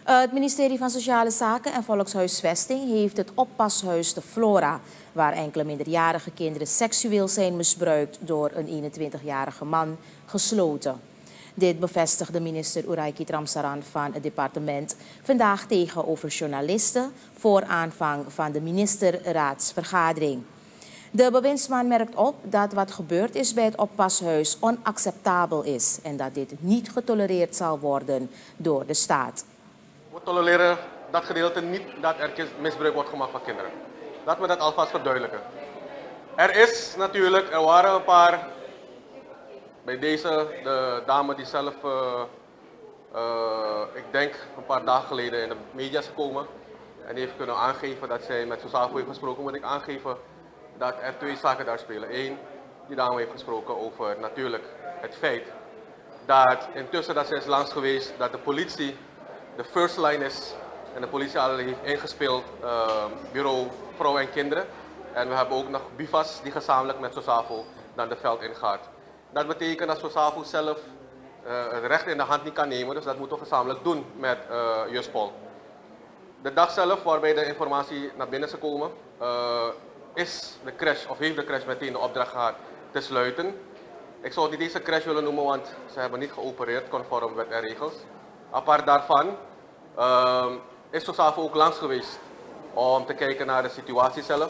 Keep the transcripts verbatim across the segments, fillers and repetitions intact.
Het ministerie van Sociale Zaken en Volkshuisvesting heeft het oppashuis De Flora, waar enkele minderjarige kinderen seksueel zijn misbruikt door een eenentwintigjarige man, gesloten. Dit bevestigde minister Uraiki Ramsaran van het departement vandaag tegenover journalisten voor aanvang van de ministerraadsvergadering. De bewindsman merkt op dat wat gebeurd is bij het oppashuis onacceptabel is en dat dit niet getolereerd zal worden door de staat. We tolereren dat gedeelte niet dat er misbruik wordt gemaakt van kinderen. Laat me dat alvast verduidelijken. Er is natuurlijk, er waren een paar, bij deze, de dame die zelf, uh, uh, ik denk een paar dagen geleden in de media is gekomen en die heeft kunnen aangeven dat zij met Sociaal heeft gesproken, moet ik aangeven dat er twee zaken daar spelen. Eén, die dame heeft gesproken over natuurlijk het feit dat intussen dat zij is langs geweest, dat de politie de first line is en de politie al heeft ingespeeld, uh, bureau vrouwen en kinderen. En we hebben ook nog B I V A S die gezamenlijk met SOSAVO naar het veld ingaat. Dat betekent dat SOSAVO zelf uh, het recht in de hand niet kan nemen, dus dat moeten we gezamenlijk doen met uh, Juspol. De dag zelf waarbij de informatie naar binnen is gekomen, uh, is de crash, of heeft de crash meteen de opdracht gehad te sluiten. Ik zou het niet deze crash willen noemen, want ze hebben niet geopereerd conform wet en regels. Apart daarvan uh, is SOSAVO ook langs geweest om te kijken naar de situatie zelf.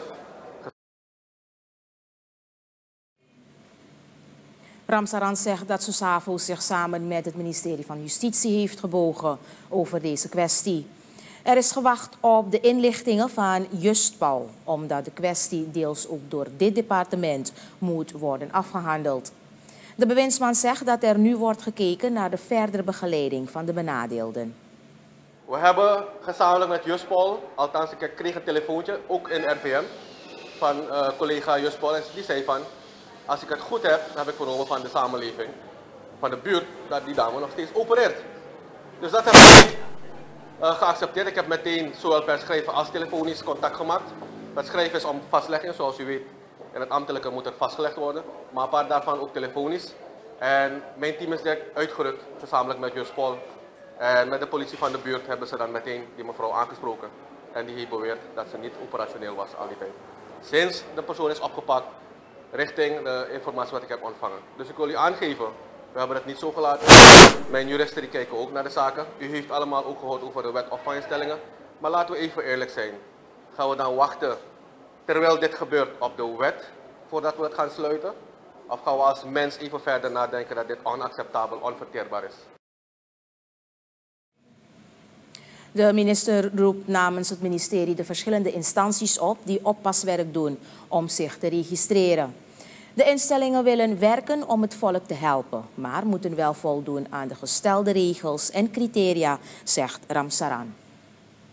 Ramsaran zegt dat SOSAVO zich samen met het ministerie van Justitie heeft gebogen over deze kwestie. Er is gewacht op de inlichtingen van Juspol, omdat de kwestie deels ook door dit departement moet worden afgehandeld. De bewindsman zegt dat er nu wordt gekeken naar de verdere begeleiding van de benadeelden. We hebben gezamenlijk met Juspol, althans ik kreeg een telefoontje, ook in R V M, van uh, collega Juspol. En die zei van, als ik het goed heb, heb ik vernomen van de samenleving, van de buurt, dat die dame nog steeds opereert. Dus dat heb ik uh, geaccepteerd. Ik heb meteen zowel per schrijven als telefonisch contact gemaakt. Het schrijven is om vastlegging, zoals u weet. In het ambtelijke moet er vastgelegd worden, maar apart daarvan ook telefonisch. En mijn team is direct uitgerukt, gezamenlijk met Juspol. En met de politie van de buurt hebben ze dan meteen die mevrouw aangesproken. En die heeft beweerd dat ze niet operationeel was al die tijd. Sinds de persoon is opgepakt, richting de informatie wat ik heb ontvangen. Dus ik wil u aangeven, we hebben het niet zo gelaten. Mijn juristen die kijken ook naar de zaken. U heeft allemaal ook gehoord over de wet opvanginstellingen. Maar laten we even eerlijk zijn. Gaan we dan wachten terwijl dit gebeurt op de wet, voordat we het gaan sluiten? Of gaan we als mens even verder nadenken dat dit onacceptabel, onverteerbaar is? De minister roept namens het ministerie de verschillende instanties op die oppaswerk doen om zich te registreren. De instellingen willen werken om het volk te helpen, maar moeten wel voldoen aan de gestelde regels en criteria, zegt Ramsaran.